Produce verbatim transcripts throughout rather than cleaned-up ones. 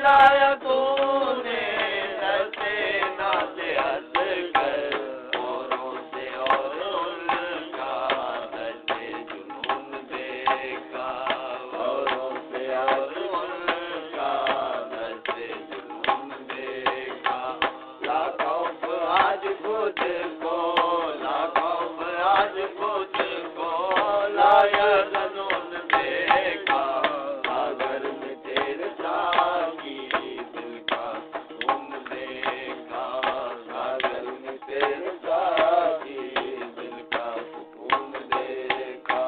लाया तूने डरते नाते हंस कर औरों से और उनका डरते जुनून देखा औरों से और उनका डरते जुनून देखा लाखों आज खुद को लाखों आज खुद को लाया जुनून देखा सागर में तेरे साकी दिल का सुकून देखा सागर में तेरे साकी दिल का सुकून देखा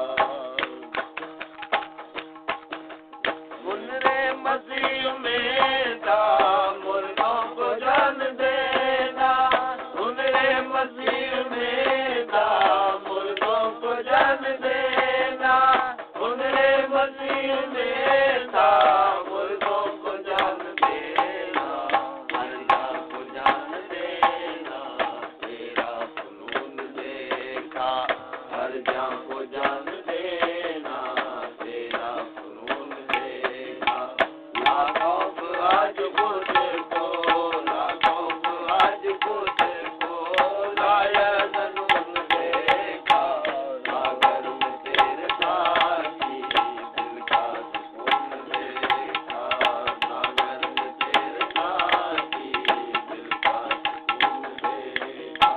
सुन रे मसीह में था मुर्दों को जान देना सुन रे मसीह में था मुर्दों को जान देना सुन रे मसीह में था मुर्दों को जान देना हर जान को जान देना तेरा जुनून देखा हर जान को जान देना तेरा जुनून देखा लाखों आज खुद को लाखों आज खुद को लाया जुनून देखा सागर में तेरे साकी दिल का सुकून देखा सागर में तेरे साकी दिल का सुकून देखा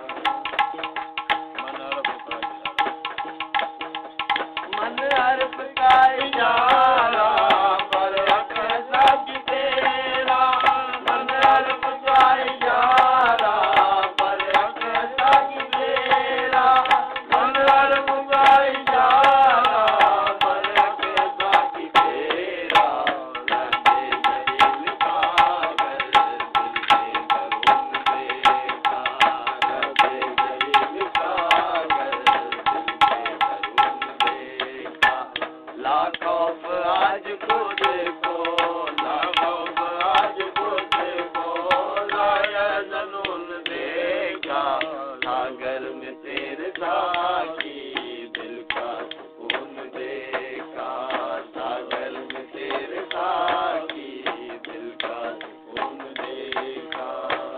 मन हर्फ का इशारा पर कैसा कि तेरा मन हर्फ का इशारा पर कैसा कि तेरा मन हर्फ का इशारा पर कैसा कि तेरा लंबे जलील कागर दिल के करूँ देखा लंबे जलील कागर दिल के करूँ देखा लाखों आज खुद को लाखों आज खुद को लाया जुनून देखा सागर में तेरे साकी दिल का सुकून देखा सागर में तेरे साकी दिल का सुकून देखा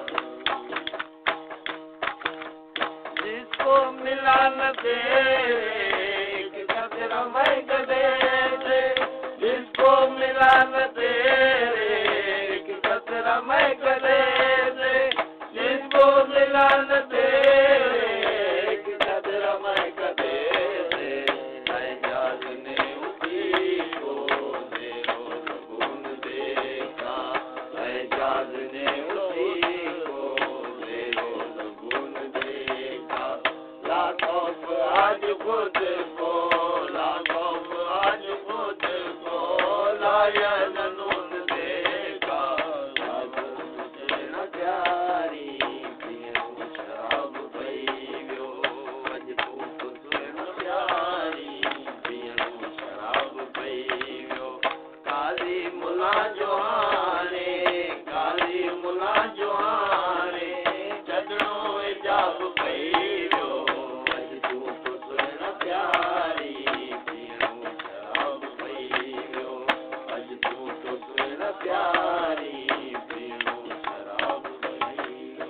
जिसको मिला न तेरे एक कतरा मैं गदे से जिसको मिला न तेरे एक कतरा मैं गदे से जिसको मिला न तेरे एक कतरा मैं गदे से एजाज ने उसी को देरो लगून देखा एजाज ने उसी को देरो लगून देखा लाखों आज खुद को लाखों आज खुद को लाया जुनून देखा सागर तुझे न प्यारी पियूं शराब पीव्यो अज तू तुझे न प्यारी पियूं शराब पीव्यो काली मुला जोहाने काली मुला जोहाने छॾणो इजाब पीव्यो अज तू तुझे न प्यारी पियूं शराब पीव्यो अज तू तुझे न प्यारी पियूं शराब पीव्यो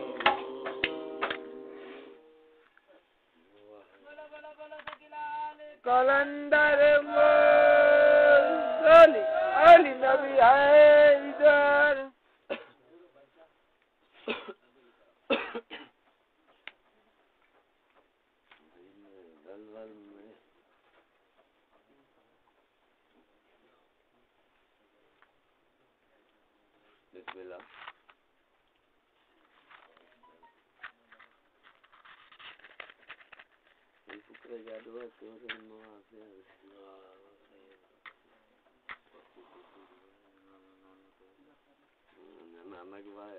कलंदर मोली अली नबी हैदर दलदल में बिस्मिल्लाह शुक्र जादवा तोरे मां से नानक भाई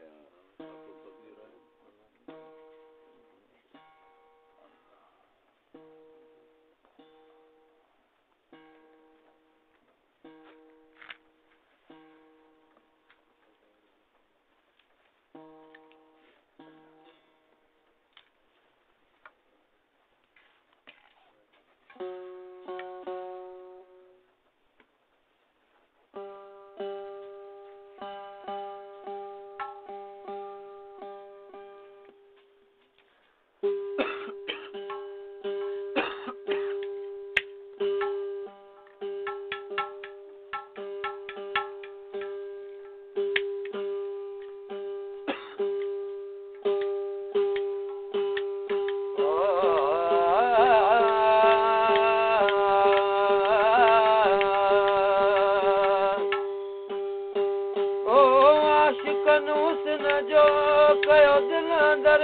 हुस्न जो कयो दिल अंदर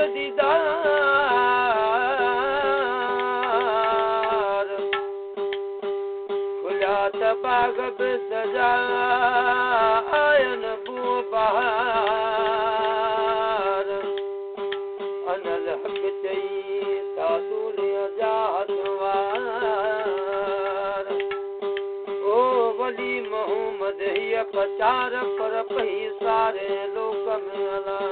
दीदार खुलिया त बाग बि सजा आयन बू बहार अनल हक़ चई साधूलिया जा हथवार ओ वली मोहम्मद हीअ पचार पर पई सारे लोक में अला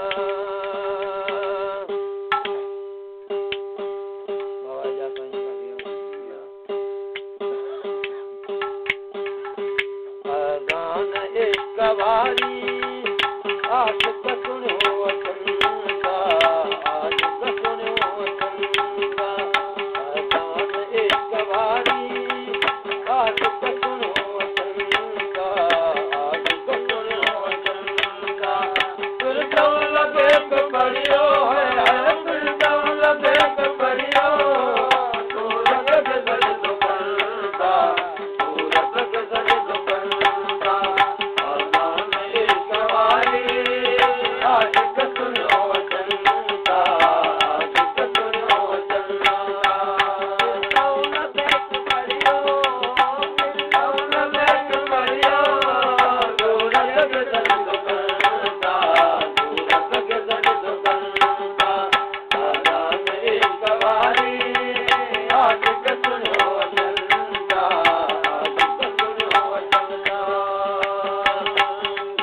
अज़ान इश्क वारी आशिक़ सुणियो वचन का आशिक़ सुणियो वचन का अज़ान इश्क वारी आशिक़ सुणियो वचन का आशिक़ सुणियो वचन का फिरदौ लगे के पढ़ियो है फिरदौ लगे के पढ़ियो सूरत के सजदो करता सूरत के सजदो करता अज़ान इश्क वारी आशिक़ सुणियो वचन का आशिक़ सुणियो वचन का फिरदौ लगे के पढ़ियो फिरदौ लगे के पढ़ियो सूरत के सजदो करता सूरत के सजदो करता अज़ान इश्क वारी आशिक़ सुणियो वचन का आशिक़ सुणियो वचन का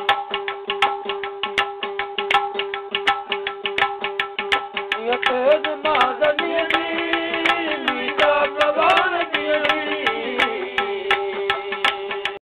ये तेज